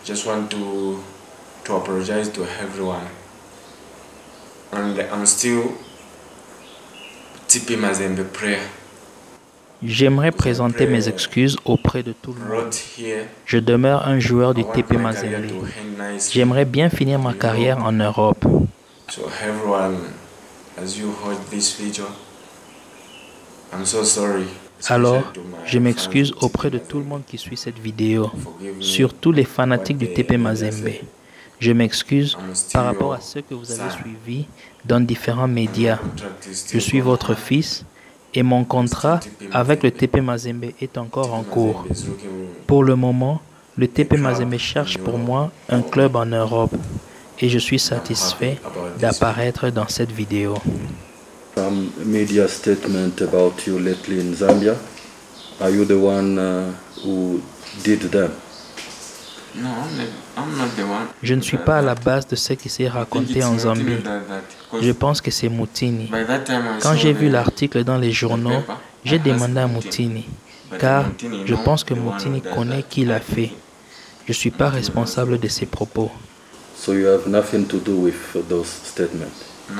just want to apologize to everyone. And I'm still TP Mazembe player. J'aimerais présenter mes excuses auprès de tout le monde. Je demeure un joueur du TP Mazembe. J'aimerais bien finir ma carrière en Europe. So everyone, as you heard this video, I'm so sorry. Alors, je m'excuse auprès de tout le monde qui suit cette vidéo, surtout les fanatiques du TP Mazembe. Je m'excuse par rapport à ce que vous avez suivi dans différents médias. Je suis votre fils et mon contrat avec le TP Mazembe est encore en cours. Pour le moment, le TP Mazembe cherche pour moi un club en Europe et je suis satisfait d'apparaître dans cette vidéo. Some media statement about you lately in Zambia. Are you the one who did them? No, I'm not the one. Je ne suis pas à la base de ce qui s'est raconté en Zambie. Je pense que c'est Moutini. Quand j'ai vu l'article dans les journaux, j'ai demandé à Moutini, car je pense que Moutini connaît qui l'a fait. Je ne suis pas responsable de ses propos. So you have nothing to do with those statements? No.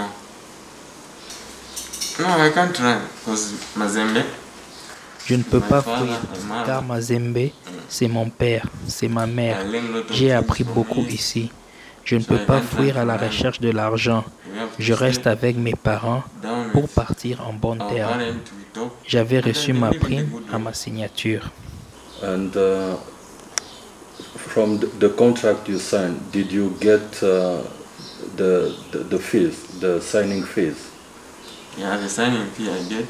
No, I can't run because Mazembe. Je ne peux pas fuir, car Mazembe, c'est mon père, c'est ma mère. J'ai appris beaucoup ici. Je ne peux pas fuir à la recherche de l'argent. Je reste avec mes parents pour partir en bon terme. J'avais reçu ma prime à ma signature. And from the contract you signed, did you get the fees, the signing fees? Yeah, the signing fee I get.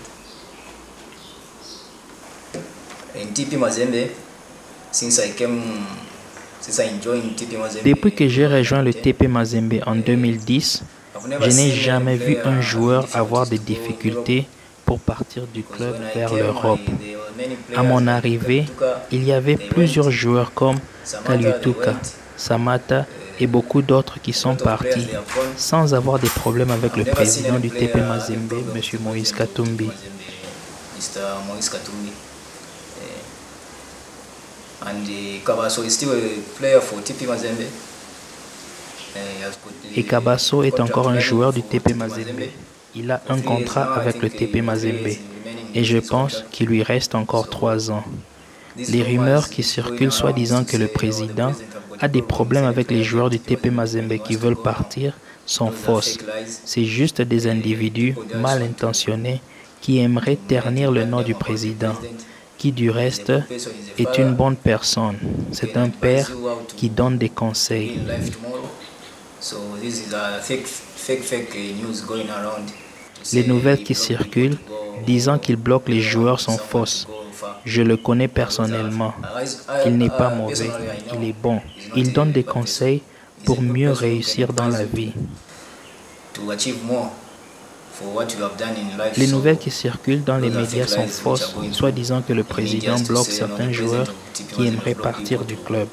In TP Mazembe, since I joined TP Mazembe. Depuis que j'ai rejoint le TP Mazembe en 2010, je n'ai jamais vu un joueur avoir des difficultés pour partir du club vers l'Europe. À mon arrivée, il y avait plusieurs joueurs comme Kaliutuka, Samata et beaucoup d'autres qui sont partis sans avoir des problèmes avec le président du TP Mazembe, M. Moïse Katumbi. Et Kabaso est encore un joueur du TP Mazembe. Il a un contrat avec le TP Mazembe et je pense qu'il lui reste encore 3 ans. Les rumeurs qui circulent soi-disant que le président a des problèmes avec les joueurs du TP Mazembe qui veulent partir sont fausses. C'est juste des individus mal intentionnés qui aimeraient ternir le nom du président, qui du reste est une bonne personne. C'est un père qui donne des conseils. Les nouvelles qui circulent disant qu'il bloque les joueurs sont fausses. Je le connais personnellement. Il n'est pas mauvais, il est bon. Il donne des conseils pour mieux réussir dans la vie. Les nouvelles qui circulent dans les médias sont fausses, soit disant que le président bloque certains joueurs qui aimeraient partir du club.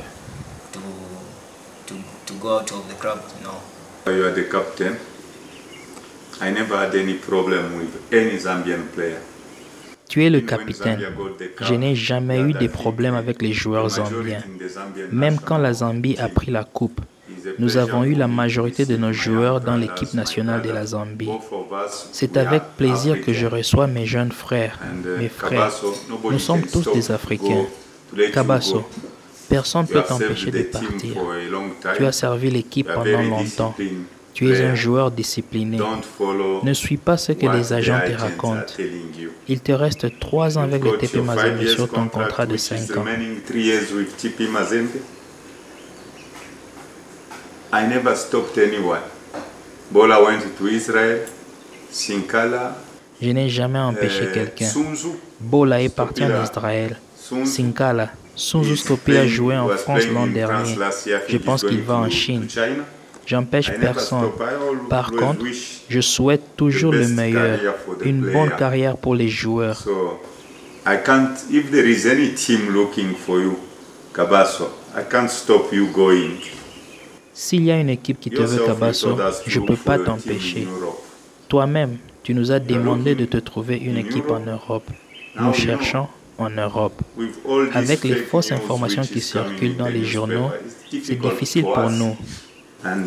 You are the captain. I never had any problem with any Zambian player. Tu es le capitaine. Je n'ai jamais eu de problème avec les joueurs zambiens. Même quand la Zambie a pris la coupe, nous avons eu la majorité de nos joueurs dans l'équipe nationale de la Zambie. C'est avec plaisir que je reçois mes jeunes frères, mes frères. Nous sommes tous des Africains. Kabaso, personne ne peut t'empêcher de partir. Tu as servi l'équipe pendant longtemps. Tu es un joueur discipliné. Ne suis pas ce que les agents te racontent. Il te reste 3 ans avec le TP Mazembe sur ton contrat de 5 ans. I never stopped anyone. Bola went to Israel, Sinkala. Je n'ai jamais empêché quelqu'un. Bola est parti en Israël. Sinkala, Sunzu Skopi a joué en France l'an dernier. Je pense qu'il va en Chine. J'empêche personne. Par contre, je souhaite toujours le meilleur, une bonne carrière pour les joueurs. So, I can't, if there is any team looking for you, Kabaso, I can't stop you going. S'il y a une équipe qui te veut, Kabaso, je ne peux pas t'empêcher. Toi-même, tu nous as demandé de te trouver une équipe en Europe. Nous cherchons, en Europe. With all these Avec les fake fausses news informations which qui is coming circulent in dans the les journaux, newspaper, it's c'est difficult difficile for pour us. nous. And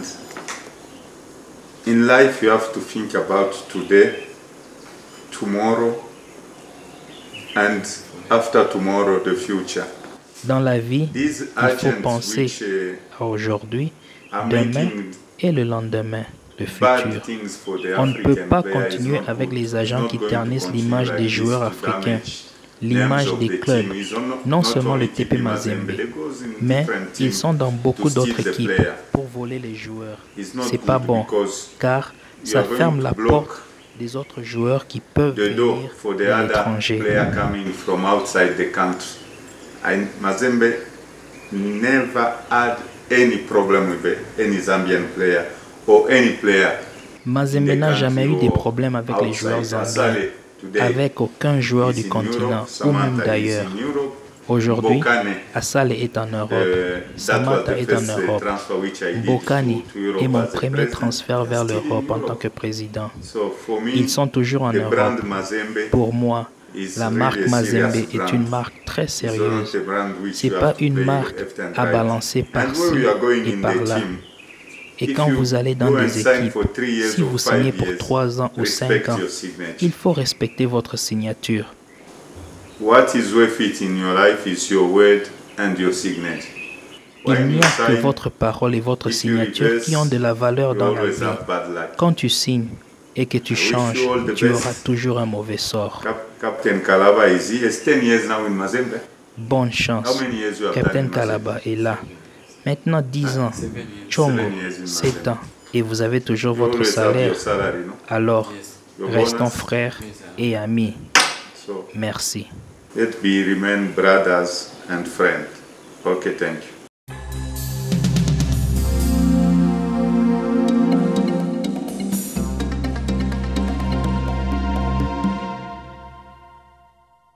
in life you have to think about today, tomorrow, and after tomorrow, the future. Dans la vie, These il faut agents penser which à aujourd'hui, are demain making et le lendemain, le bad futur. things for the On ne peut African pas player is continuer not avec good. les It's agents not qui going to ternissent continue l'image like des this joueurs to africains, damage l'image names of des the clubs, team. It's non not seulement only le TP Mazembe, but they goes in mais different ils teams sont dans beaucoup to steal d'autres the équipes player. pour voler les joueurs. It's not C'est pas good bon, because car you ça are going ferme to la block porte des autres joueurs qui peuvent the door venir for the de other l'étranger. player coming from outside the country. And Mazembe never had any problem with any Zambian player or any player. Mazembe n'a jamais eu des problèmes avec les joueurs zambiens, avec aucun joueur du continent ou même d'ailleurs. Aujourd'hui, Asale est en Europe, Samata est en Europe. Bokani est mon premier transfert vers l'Europe en tant que président. Ils sont toujours en Europe. Pour moi, la marque Mazembe est une marque très sérieuse. Ce n'est pas une marque à balancer par-ci et par-là. Et quand vous allez dans des équipes, si vous signez pour 3 ans ou 5 ans, il faut respecter votre signature. What is worth it in your life is your word and your signature. Il n'y a que votre parole et votre signature qui ont de la valeur dans la vie. Quand tu signes et que tu changes, tu auras toujours un mauvais sort. Captain Kalaba is here. It's 10 years now in Mazembe. Bonne chance. How many years you have Captain done in Kalaba est là. Maintenant 10 ans. Chongo, 7 ans. Et vous avez toujours You votre always have salaire. your salary, no? Alors, Your restons bonus. frères et amis. So Merci. let we remain brothers and friends. Okay, thank you.